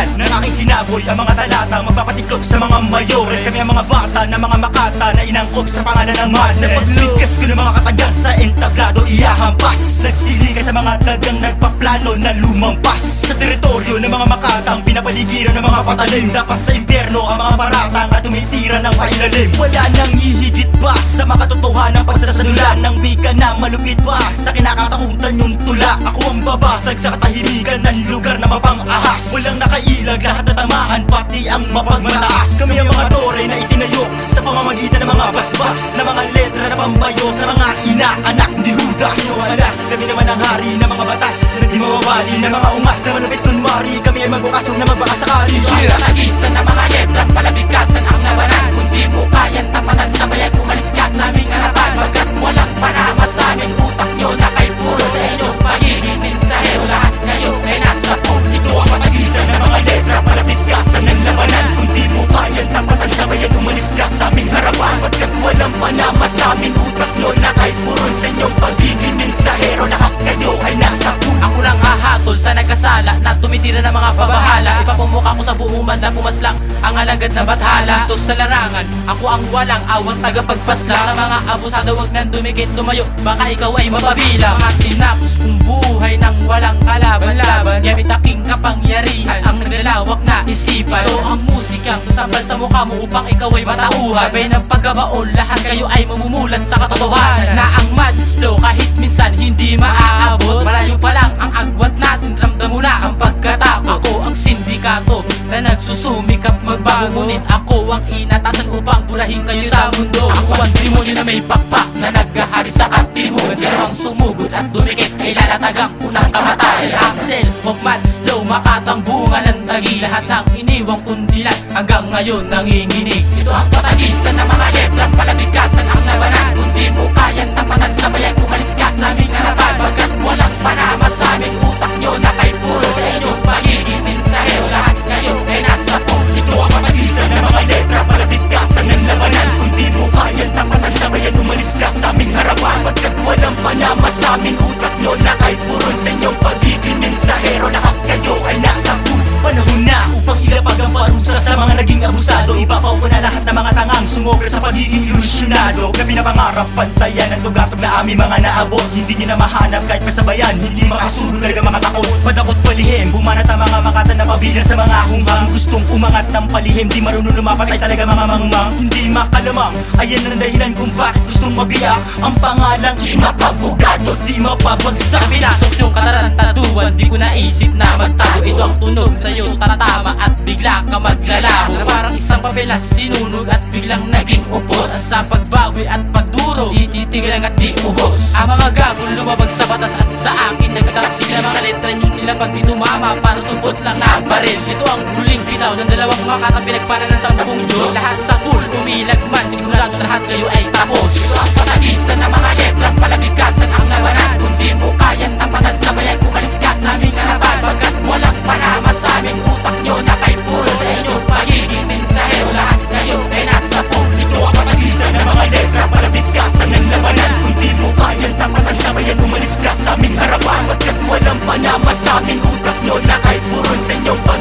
lahat ng aking sinaboy. Ang mga talatang magpapatiklop sa mga mayores. Kami ang mga bata na mga makata na inangkop sa pangalan ng mas. Napagligkas ko ng mga katagang sa entablado iyahampas. Nagsilingay sa mga dagang nagpaplano na lumampas sa teritoryo ng mga makatang pinapaligiran ng mga patalim. Dapat sa impyerno ang mga paratang at tumitira ng pailalim. Wala nang hihigit pa sa makatotohanan pagsasadulan ng wika na malupit pa sa kinakatakutan yung tula. Ako ang babasag sa katahimikan ng lugar na mapang-ahas. Walang nakailag, lahat natamaan, pati ang mapagmataas. Kami ang mga tore na itinayo sa pamamagitan ng mga basbas na mga letra na pambayo sa mga inaanak ni Judas. Alas, kami naman ang hari ng mga batas na di mawawali ng mga ungas na malapit kunwari. Kami ay magukasong na magbakasakali. Tagisan ng mga letrang palabikasan ang labanan. Kung di mo kayang tapatan sa bayan, umalis ka sa aming harapan. Pagkat walang panama sa aming utak nyo na kay puro sa inyo pagiging mensahero. Lahat kayo ay nasa publiko. Ang matagisan ng mga letra palabikasan ng labanan. Kung di mo kayang tapatan sa bayan, umalis ka sa aming harapan. Pagkat walang panama sa aming utak nyo na kay puro sa inyo pagiging mensahero. Lahat kayo ay nasa publiko. Ako lang hahatol sa nagkasala na tumitira ng mga pabahala. Ipapumukha ko sa buong banda, pumaslang ang alagad na bathala. Ito sa larangan, ako ang walang awang tagapagpaslang. Sa mga abusado wag nang dumikit tumayo, baka ikaw ay mapabilang. Mga tinapos kong buhay nang walang kalaban-laban. Gamit aking kapangyarihan, ang naglalawak na isipan. Ito ang musikang sasambal sa mukha mo upang ikaw ay matauhan. Sabay ng pagkabaon, lahat kayo ay mamumulat sa katotohanan na ang madness flow kahit minsan hindi maaabot. Malayo pa lang ang agwat natin, ramdam mo na ang pagkatakot. Ako ang sindikato na nagsusumikap magbago, ngunit ako ang inatasan upang burahin kayo sa mundo. Ako ang demonyo na may pakpak na naghahari sa katimunan. Sino ang sumugod at dumikit ay lalatagang unang kamatay. Axel of madness flow, makatang bunga ng tagi. Lahat ng iniwang kundilan hanggang ngayon nanginginig. Ito ang patagisan ng mga letrang palabikasan ang labanan. Kung di mo kayang tapatan sa bayan, umalis ka sa aming harapan. Pagkat walang panama sa aming utak nyo na kay puro sa inyo pagiging mensahero. Lahat kayo ay nasa publiko. Ang matagisan ng mga letra palabikasan ng labanan. Kung di mo kayang tapatan sa bayan, umalis ka sa aming harapan. Pagkat walang panama sa aming utak nyo na kay puro sa inyo pagiging mensahero. Lahat kayo ay nasa publiko. Panahon na upang ilapag ang parusa sa mga naging abusado. Ipapaw ko na lahat ng mga tangang sumobra sa pagiging ilusyonado. Na pinapangarap pantayan at tuglatog na aming mga naabot. Hindi nyo na mahanap kahit pasabayan, hindi makasunod talaga mga takot. Padakot palihim, bumanat ang mga makata na pabilang sa mga hunghang. Gustong umangat ng palihim, di marunong lumapat ay talaga mga mangmang. Hindi makalamang, ayan ang dahilan kung bakit gustong mabiyak ang pangalang di mapabugado, di mapabagsak. Sa pinasok yung katarantaduan, di ko naisip na magtago. Ito ang tunog sa'yo, taratama at bigla ka maglalabo. Na parang isang papelas sinunog at biglang naging upos. At sa pagbawi at pagduro, di titigilan at di ubos. Ang mga gagong lumabag sa batas at sa akin nagtaksi na mga letra nyo nila pag di tumama para supot lang na baril. Ito ang huling bitaw ng dalawang makata pinagpanan ng 10 Diyos. Lahat sa pool, umilag man, sigurado lahat kayo ay tapos. Ito ang patagisan ng mga letrang palabikasan ang labanan. Kung di mo kayang tapatan sa bayan, umalis ka sa aming harapan. Pagkat walang panama sa aming utak nyo na kay puro sa inyo pagiging mensahero. Lahat kayo ay nasa publiko. Ang patagisan ng mga letra palabikasan ng labanan. Kung di mo kayang tapatan sa bayan, umalis ka sa aming harapan. Pagkat walang panama sa aming utak nyo na kay puro sa inyo